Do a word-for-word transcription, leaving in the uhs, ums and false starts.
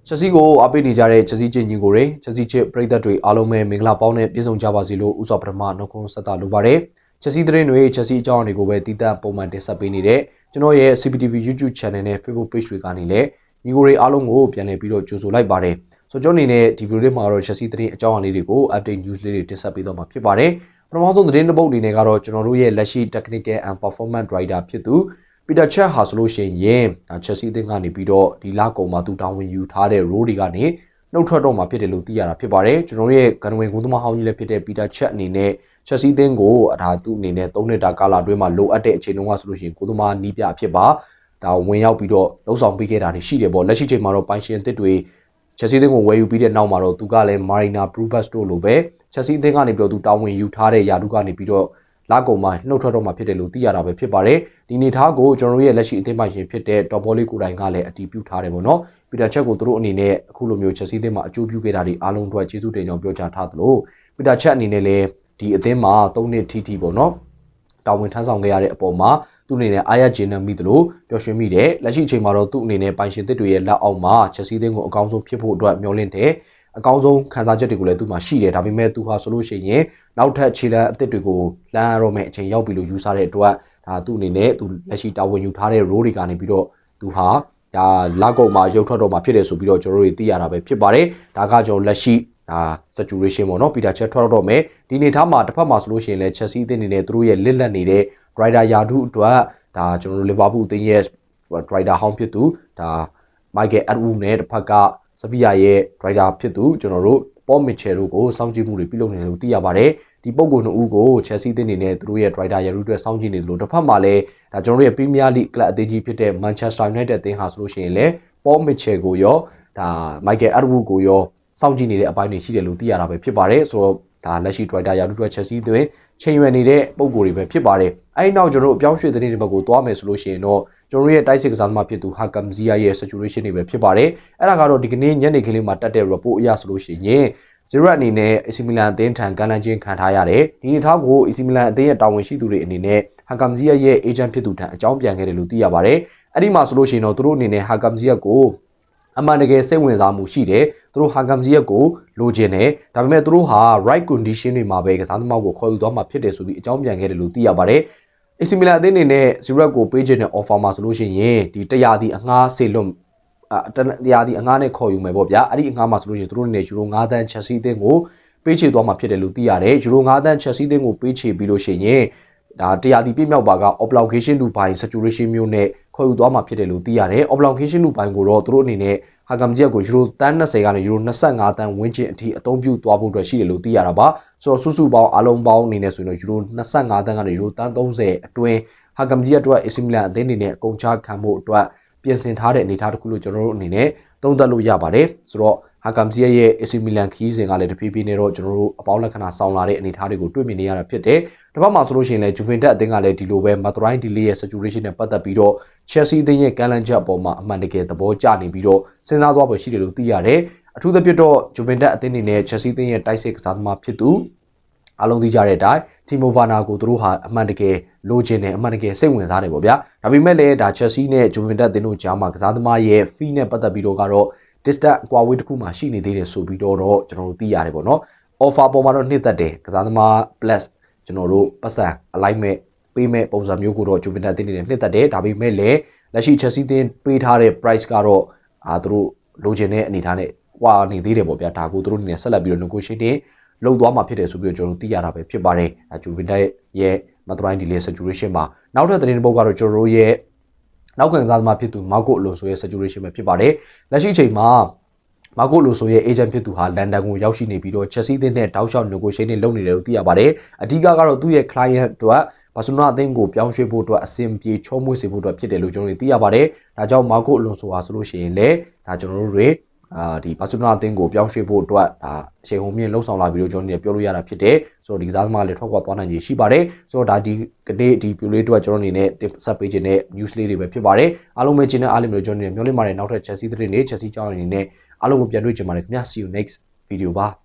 ချက်စီကိုအပိနေကြတဲ့ချက်စီချင်းညီကိုတွေချက်စီချစ်ပရိသတ်တွေအားလုံးပဲမင်္ဂလာပေါင်းနဲ့ပြည့်စုံကြပါစေလို့ဥစွာပထမနှုတ်ခွန်းဆက်တာလိုပါတယ်ချက်စီသတင်းတွေချက်စီအကြောင်းတွေကိုပဲတည်တံ့ပုံမှန်တင်ဆက်ပေးနေတဲ့ကျွန်တော်ရဲ့ C P T V YouTube Channel နဲ့ Facebook Page တွေကနေလည်းညီကိုတွေအားလုံးကိုပြန်လည်ပြီးတော့ကြိုဆိုလိုက်ပါတယ်ဆိုတော့ကျွန်တော်အနေနဲ့ဒီဗီဒီယိုလေးမှာတော့ချက်စီသတင်းအကြောင်းအရာလေးတွေကို update news လေးတွေတင်ဆက်ပေးတော့မှာဖြစ်ပါတယ်ပထမဆုံးသတင်းတစ်ပုဒ်အနေနဲ့ကတော့ကျွန်တော်တို့ရဲ့လက်ရှိ Technical and Performance Writer ဖြစ်သူPeter Cech ဟာဆိုလို့ရှိရင်ဒါချက်စီအသင်းကနေပြီးတော့ဒီလကုန်မှာသူတာဝန်ယူထားတဲ့ role တွေကနေနှုတ်ထွက်တော့မှာဖြစ်တယ်လို့သိရတာဖြစ်ပါတယ်ကျွန်တော်တို့ရဲ့ကနဝင်ကုသမဟောင်းကြီးလည်းဖြစ်တဲ့ Peter Cech အနေနဲ့ချက်စီအသင်းကိုဒါသူ့အနေနဲ့သုံးနှစ်တာကာလအတွင်းမှာလိုအပ်တဲ့အချိန်တုန်းကဆိုလို့ရှိရင်ကုသမနီးပြအဖြစ်ပါဒါဝင်ရောက်ပြီးတော့လှုပ်ဆောင်ပေးခဲ့တာတွေရှိတယ်ပေါ့လက်ရှိချိန်မှာတော့ပိုင်ရှင်အသစ်တွေချက်စီအသင်းကိုဝယ်ယူပြီးတဲ့နောက်မှာတော့သူကလည်း Marina Brubus တို့လိုပဲချက်စီအသင်းကနေပြီးတော့သူတာဝန်ယူထားတဲ့ယာတုကနေပြီးတော့လာကုန်မှာနှုတ်ထွက်တော့မှာဖြစ်တယ်လို့သိရတာပဲဖြစ်ပါတယ်ဒီနေသားကိုကျွန်တော်တို့ရဲ့လက်ရှိအသင်းပိုင်ရှင်ဖြစ်တဲ့ Top Volley ကိုတိုင်ကလည်းအတည်ပြုထားတယ်ပေါ့နော်ပီတာချက်ကိုသူတို့အနေနဲ့အခုလိုမျိုးချက်စီးအသင်းမှာအကျိုးပြုခဲ့တာတွေအားလုံးအတွက်ကျေးဇူးတင်ကြောင်းပြောကြားထားသလိုပီတာချက်အနေနဲ့လည်းဒီအသင်းမှာသုံးနှစ်ထိထိပေါ့နော်တာဝန်ထမ်းဆောင်ခဲ့ရတဲ့အပေါ်မှာသူ့အနေနဲ့အားရကျေနပ်မိသလိုပျော်ရွှင်မိတယ်လက်ရှိအချိန်မှာတော့သူ့အနေနဲ့ပိုင်ရှင်သစ်တွေရဲ့လက်အောက်မှာချက်စီးအသင်းကိုအကောင်းဆုံးဖြစ်ဖို့အတွက်မျှော်လင့်တယ်အကောင်းဆုံးခံစားချက်တွေကိုလည်းသူ့မှာရှိတယ်ဒါပေမဲ့သူဟာဆိုလို့ရှိရင်နောက်ထပ်ခြေလှမ်းအသစ်တွေကိုလမ်းရတော့မဲ့အချိန်ရောက်ပြီလို့ယူဆတဲ့အတွက်ဒါသူ့အနေနဲ့သူလက်ရှိတာဝန်ယူထားတဲ့ role တွေကနေပြီးတော့သူဟာဒါလာကုတ်မှာရုပ်ထွက်တော့မှာဖြစ်တယ်ဆိုပြီးတော့ကျွန်တော်တို့သိရတာပဲဖြစ်ပါတယ်ဒါကကျွန်တော်လက်ရှိဒါ saturation ပေါ့နော် Peter Cech ထွက်တော့မယ်ဒီနေသားမှာတစ်ဖက်မှာဆိုလို့ရှိရင်လည်း Chelsea အသင်းအနေနဲ့သူတို့ရဲ့လစ်လက်နေတဲ့ rider ယာတုအတွက်ဒါကျွန်တော်တို့ Liverpool အသင်းရဲ့ rider ဟောင်းဖြစ်သူဒါ Michael Edwards နဲ့တစ်ဖက်ကစပီယာရဲ့ rider ဖြစ်သူကျွန်တော်တို့ Paul Mitchell တို့ကိုစောင့်ကြည့်မှုတွေပြုလုပ်နေတယ်လို့သိရပါတယ်ဒီပုံကိုနှစ်ဦးကို Chelsea အသင်းအနေနဲ့သူတို့ရဲ့ rider ယာတုအတွက်စောင့်ကြည့်နေတယ်လို့တစ်ဖက်မှာလည်းဒါကျွန်တော်တို့ရဲ့ Premier League ကလပ်အသင်းကြီးဖြစ်တဲ့ Manchester United အသင်းဟာဆိုလို့ရှိရင်လည်း Paul Mitchell ကိုရောဒါ Michael Edwards ကိုရောစောင့်ကြည့်နေတဲ့အပိုင်းတွေရှိတယ်လို့သိရတာပဲဖြစ်ပါတယ်ဆိုတော့ဒါလက်ရှိ rider ယာတုအတွက် Chelsea အသင်းချိန်ရွယ်နေတဲ့ပုံကိုတွေပဲဖြစ်ပါတယ်အဲဒီနောက်ကျွန်တော်တို့အပြောင်းရွှေ့တဲ့နေ့တွေဘက်ကိုသွားမယ်ဆိုလို့ရှိရင်တော့ကျွန်တော်ရဲ့တိုက်စစ်ကစားသမားဖြစ်သူ Hakim Ziyech ရဲ့ situation တွေပဲဖြစ်ပါတယ်အဲ့ဒါကတော့ဒီကနေ့ညနေခင်းလေးမှာတက်တဲ့ report အရဆိုလို့ရှိရင် Ziyech အနေနဲ့ A C Milan အသင်းထံကမ်းလှမ်းခြင်းခံထားရတယ်ဒီနေ့ထားကို A C Milan အသင်းရဲ့တာဝန်ရှိသူတွေအနေနဲ့ Hakim Ziyech ရဲ့ agent ဖြစ်သူထံအကြောင်းပြန်ခဲ့တယ်လို့သိရပါတယ်အဲ့ဒီမှာဆိုလို့ရှိရင်တော့သူတို့အနေနဲ့ Hakim Ziyech ကိုအမှန်တကယ်စိတ်ဝင်စားမှုရှိတယ်သူတို့ Hakim Ziyech ကိုလိုချင်တယ်ဒါပေမဲ့သူတို့ဟာ right condition တွေမှာပဲကစားသမားကိုခေါ်ယူသွားမှာဖြစ်တယ်ဆိုပြီးအကြောင်းပြန်ခဲ့တယ်လို့သိရပါတယ်A C Milan အသင်းအနေနဲ့ Ziyech ကိုပေးချင်တဲ့ offer မှာဆိုလို့ရှိရင်ဒီတရာဒီအငှားစေလွတ်တရာဒီအငှားနဲ့ခေါ်ယူမယ်ပေါ့ဗျာအဲ့ဒီအငှားမှာဆိုလို့ရှိရင်သူတို့အနေနဲ့ယူရိုငါးသန်း Chelsea အသင်းကိုပေးချေသွားမှာဖြစ်တယ်လို့သိရတယ်ယူရိုငါးသန်း Chelsea အသင်းကိုပေးချေပြီးလို့ရှိရင်ဒါတရာဒီပြည့်မြောက်ပါက obligation to buy situation မျိုးနဲ့ခေါ်ယူသွားမှာဖြစ်တယ်လို့သိရတယ် obligation to buy ကိုတော့သူတို့အနေနဲ့Hakim Ziyech ကိုယူရိုသန်း20ကနေယူရို25သန်းဝန်းကျင်အထိအသုံးပြုသွားဖို့အတွက်ရှိတယ်လို့သိရတာပါဆိုတော့စုစုပေါင်းအလုံးပေါင်းအနေနဲ့ဆိုရင်တော့ယူရို25သန်းကနေယူရိုသန်း30အတွင်းHakim Ziyech အတွက် A C Milan အသင်းအနေနဲ့အကုန်ချခံဖို့အတွက်ပြင်ဆင်ထားတဲ့အနေအထားတစ်ခုလို့ကျွန်တော်တို့အနေနဲ့သုံးသပ်လို့ရပါတယ်ဆိုတော့Hakim Ziyechရဲ့ A C Milan ခီးစဉ်ကလည်းတဖြည်းဖြည်းနဲ့တော့ကျွန်တော်တို့အပေါင်းလက္ခဏာဆောင်လာတဲ့အနေအထားတွေကိုတွေ့မြင်နေရတာဖြစ်တယ်။တစ်ဖက်မှာဆိုလို့ရှိရင်လည်း Juventus အသင်းကလည်းဒီလိုပဲ Matherai Delay ရဲ့ situation နဲ့ပတ်သက်ပြီးတော့ Chelsea အသင်းရဲ့ကမ်းလှမ်းချက်အပေါ်မှာအမှန်တကယ်သဘောကျနေပြီးတော့စဉ်းစားသွားဖို့ရှိတယ်လို့သိရတယ်။အထူးသဖြင့်တော့ Juventus အသင်းအနေနဲ့ Chelsea အသင်းရဲ့တိုက်စစ်ကစားသမားဖြစ်သူအလုံးသိကြတဲ့အတိုင်း Timo Werner ကိုသူတို့ဟာအမှန်တကယ်လိုချင်တယ်အမှန်တကယ်စိတ်ဝင်စားတယ်ပေါ့ဗျာ။ဒါပေမဲ့လည်းဒါ Chelsea နဲ့ Juventus အသင်းတို့ကြားမှာကစားသမားရဲ့ fee နဲ့ပတ်သက်ပြီးတော့ကတော့distance ကွာဝေးတစ်ခုမှရှိနေသေးတယ်ဆိုပြီးတော့ကျွန်တော်တို့သိရတယ်ပေါ့နော် offer ပေါ်မှာတော့နှစ်သက်တယ်ကစားသမား plus ကျွန်တော်တို့ပတ်စံ alignment ပေးမဲ့ပုံစံမျိုးကိုတော့ Juventus တင်းနေနှစ်သက်တယ်ဒါပေမဲ့လည်းလက်ရှိ Chelsea တင်းပေးထားတဲ့ price ကတော့အာသူတို့လိုချင်တဲ့အနေအထားနဲ့ကွာနေသေးတယ်ပေါ့ဗျာဒါကိုသူတို့အနေနဲ့ဆက်လက်ပြီးတော့ negotiate လုပ်သွားမှာဖြစ်တယ်ဆိုပြီးတော့ကျွန်တော်တို့သိရတာပဲဖြစ်ပါတယ်ဒါ Juventus ရဲ့ Matherai Delay situation မှာနောက်ထပ်သတင်းတစ်ပုဒ်ကတော့ကျွန်တော်တို့ရဲ့နောက်ခံစားသမားဖြစ်သူ Marco Alonso ရဲ့ situation ပဲဖြစ်ပါတယ်လက်ရှိအချိန်မှာ Marco Alonso ရဲ့ agent ဖြစ်သူဟာလန်ဒန်ကိုရောက်ရှိနေပြီးတော့ Chelsea အသင်းနဲ့တောက်လျှောက် negotiation လုပ်နေတယ်လို့သိရပါတယ်အဓိကကတော့သူ့ရဲ့ client အတွက် Barcelona အသင်းကိုပြောင်းရွှေ့ဖို့အတွက်အဆင်ပြေချောမွေ့စေဖို့အတွက်ဖြစ်တယ်လို့ကျွန်တော်တို့သိရပါတယ်ဒါကြောင့် Marco Alonso ဟာဆိုလို့ရှိရင်လည်းဒါကျွန်တော်တို့တွေအာဒီ Barcelona အသင်းကိုပြောင်းရွှေ့ဖို့အတွက်ဒါအချိန်ဟုန်မြင့်လှုပ်ဆောင်လာပြီးတော့ကျွန်တော်တို့ပြောလို့ရတာဖြစ်တယ်ဆိုတော့ဒီကစားသမားလည်းထွက်ခွာသွားနိုင်ခြေရှိပါတယ်ဆိုတော့ဒါဒီကနေ့ဒီ view လေးအတွက်ကျွန်တော်အနေနဲ့တင်ဆက်ပေးခြင်းနဲ့ news လေးတွေပဲဖြစ်ပါတယ်အားလုံးပဲကျင်းတဲ့အားလုံးမျိုးကျွန်တော်တို့မျှော်လင့်ပါတယ်နောက်ထပ် Chelsea သတင်းတွေ Chelsea ကြောင်းအနေနဲ့အားလုံးကိုပြန်တွေ့ကြပါမယ်ခင်ဗျာ see you next video ပါ